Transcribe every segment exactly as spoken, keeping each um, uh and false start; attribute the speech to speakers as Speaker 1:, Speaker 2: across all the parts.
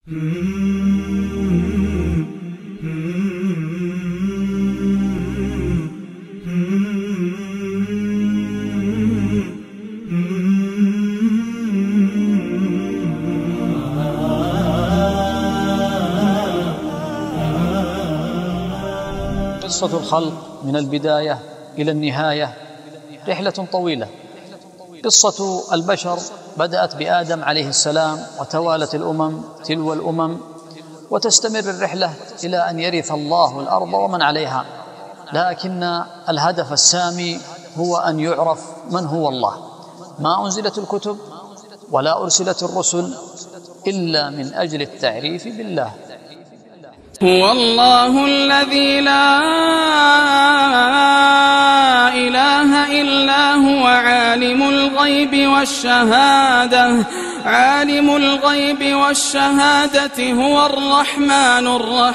Speaker 1: قصة الخلق من البداية إلى النهاية رحلة طويلة. قصة البشر بدأت بآدم عليه السلام، وتوالت الأمم تلو الأمم، وتستمر الرحلة إلى أن يرث الله الأرض ومن عليها. لكن الهدف السامي هو أن يعرف من هو الله. ما أنزلت الكتب ولا أرسلت الرسل إلا من أجل التعريف بالله.
Speaker 2: هو الله الذي لا إله إلا هو عالم الغيب والشهادة عالم الغيب والشهادة هو الرحمن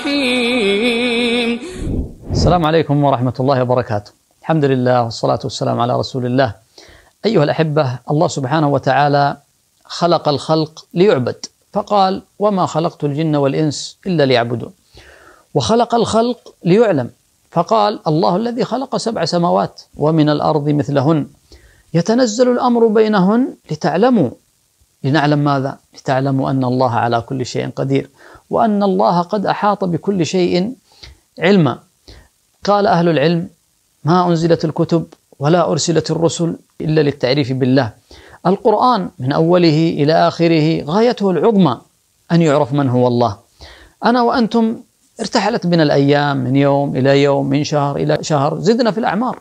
Speaker 2: الرحيم.
Speaker 1: السلام عليكم ورحمة الله وبركاته. الحمد لله والصلاة والسلام على رسول الله. أيها الأحبة، الله سبحانه وتعالى خلق الخلق ليعبد، فقال: وما خلقت الجن والإنس إلا ليعبدون. وخلق الخلق ليعلم، فقال: الله الذي خلق سبع سماوات ومن الأرض مثلهن يتنزل الأمر بينهن لتعلموا. لنعلم ماذا؟ لتعلموا أن الله على كل شيء قدير، وأن الله قد أحاط بكل شيء علما. قال أهل العلم: ما أنزلت الكتب ولا أرسلت الرسل إلا للتعريف بالله. القرآن من أوله إلى آخره غايته العظمى أن يعرف من هو الله. أنا وأنتم ارتحلت بنا الأيام، من يوم إلى يوم، من شهر إلى شهر، زدنا في الأعمار.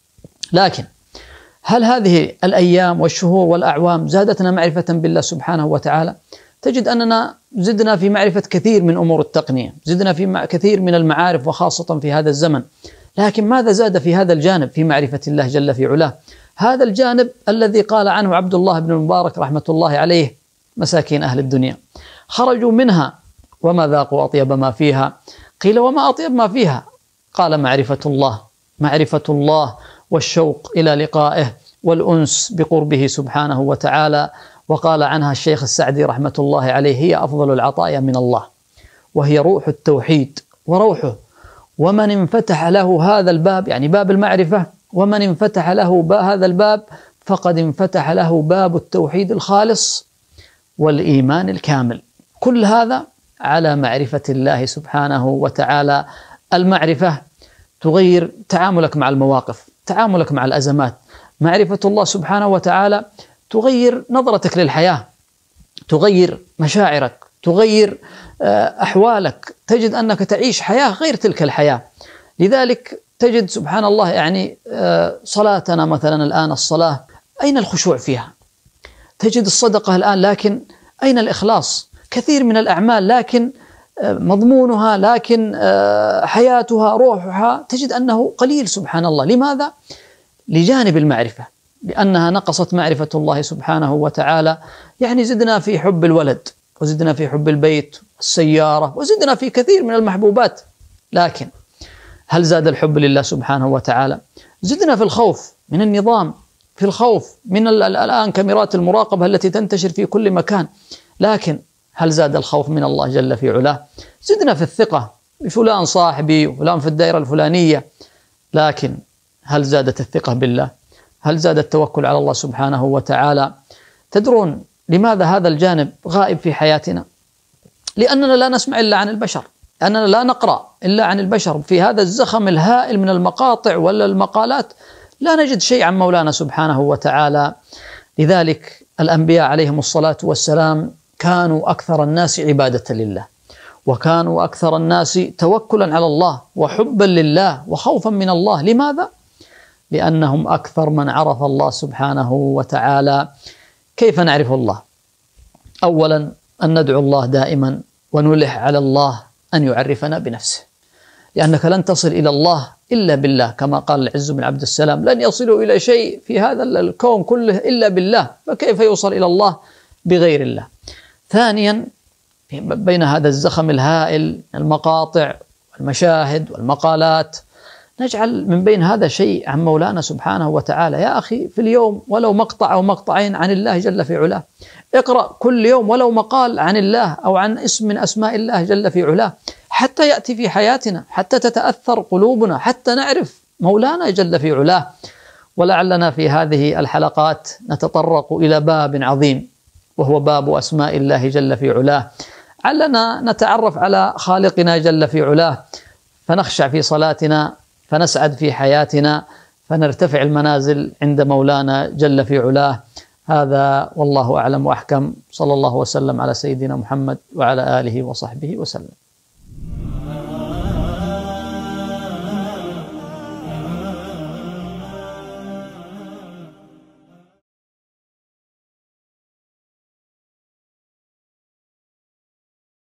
Speaker 1: لكن هل هذه الأيام والشهور والأعوام زادتنا معرفة بالله سبحانه وتعالى؟ تجد أننا زدنا في معرفة كثير من أمور التقنية، زدنا في كثير من المعارف، وخاصة في هذا الزمن. لكن ماذا زاد في هذا الجانب في معرفة الله جل في علاه؟ هذا الجانب الذي قال عنه عبد الله بن المبارك رحمة الله عليه: مساكين أهل الدنيا خرجوا منها وما ذاقوا أطيب ما فيها. قيل: وما أطيب ما فيها؟ قال: معرفة الله، معرفة الله والشوق إلى لقائه والأنس بقربه سبحانه وتعالى. وقال عنها الشيخ السعدي رحمة الله عليه: هي أفضل العطايا من الله، وهي روح التوحيد وروحه. ومن انفتح له هذا الباب، يعني باب المعرفة، ومن انفتح له هذا الباب فقد انفتح له باب التوحيد الخالص والإيمان الكامل. كل هذا على معرفة الله سبحانه وتعالى. المعرفة تغير تعاملك مع المواقف، تعاملك مع الأزمات. معرفة الله سبحانه وتعالى تغير نظرتك للحياة، تغير مشاعرك، تغير أحوالك. تجد أنك تعيش حياة غير تلك الحياة. لذلك تجد سبحان الله، يعني صلاتنا مثلا الآن، الصلاة أين الخشوع فيها؟ تجد الصدقة الآن، لكن أين الإخلاص؟ كثير من الأعمال لكن مضمونها، لكن حياتها، روحها، تجد أنه قليل سبحان الله. لماذا؟ لجانب المعرفة، لأنها نقصت معرفة الله سبحانه وتعالى. يعني زدنا في حب الولد، وزدنا في حب البيت والسيارة، وزدنا في كثير من المحبوبات. لكن هل زاد الحب لله سبحانه وتعالى؟ زدنا في الخوف من النظام، في الخوف من الآن كاميرات المراقبة التي تنتشر في كل مكان. لكن هل زاد الخوف من الله جل في علاه؟ زدنا في الثقة بفلان صاحبي وفلان في الدائرة الفلانية. لكن هل زادت الثقة بالله؟ هل زاد التوكل على الله سبحانه وتعالى؟ تدرون لماذا هذا الجانب غائب في حياتنا؟ لأننا لا نسمع إلا عن البشر، أننا لا نقرأ إلا عن البشر. في هذا الزخم الهائل من المقاطع ولا المقالات لا نجد شيء عن مولانا سبحانه وتعالى. لذلك الأنبياء عليهم الصلاة والسلام كانوا أكثر الناس عبادة لله، وكانوا أكثر الناس توكلا على الله وحبا لله وخوفا من الله. لماذا؟ لأنهم أكثر من عرف الله سبحانه وتعالى. كيف نعرف الله؟ أولا أن ندعو الله دائما، ونلح على الله أن يعرفنا بنفسه، لأنك لن تصل إلى الله إلا بالله. كما قال العز بن عبد السلام: لن يصلوا إلى شيء في هذا الكون كله إلا بالله، فكيف يوصل إلى الله بغير الله؟ ثانيا، بين هذا الزخم الهائل، المقاطع والمشاهد والمقالات، نجعل من بين هذا شيء عن مولانا سبحانه وتعالى. يا أخي في اليوم ولو مقطع أو مقطعين عن الله جل في علاه، اقرأ كل يوم ولو مقال عن الله أو عن اسم من أسماء الله جل في علاه، حتى يأتي في حياتنا، حتى تتأثر قلوبنا، حتى نعرف مولانا جل في علاه. ولعلنا في هذه الحلقات نتطرق إلى باب عظيم، وهو باب أسماء الله جل في علاه. علنا نتعرف على خالقنا جل في علاه، فنخشع في صلاتنا، فنسعد في حياتنا، فنرتفع المنازل عند مولانا جل في علاه. هذا والله أعلم وأحكم. صلى الله وسلم على سيدنا محمد وعلى آله وصحبه وسلم.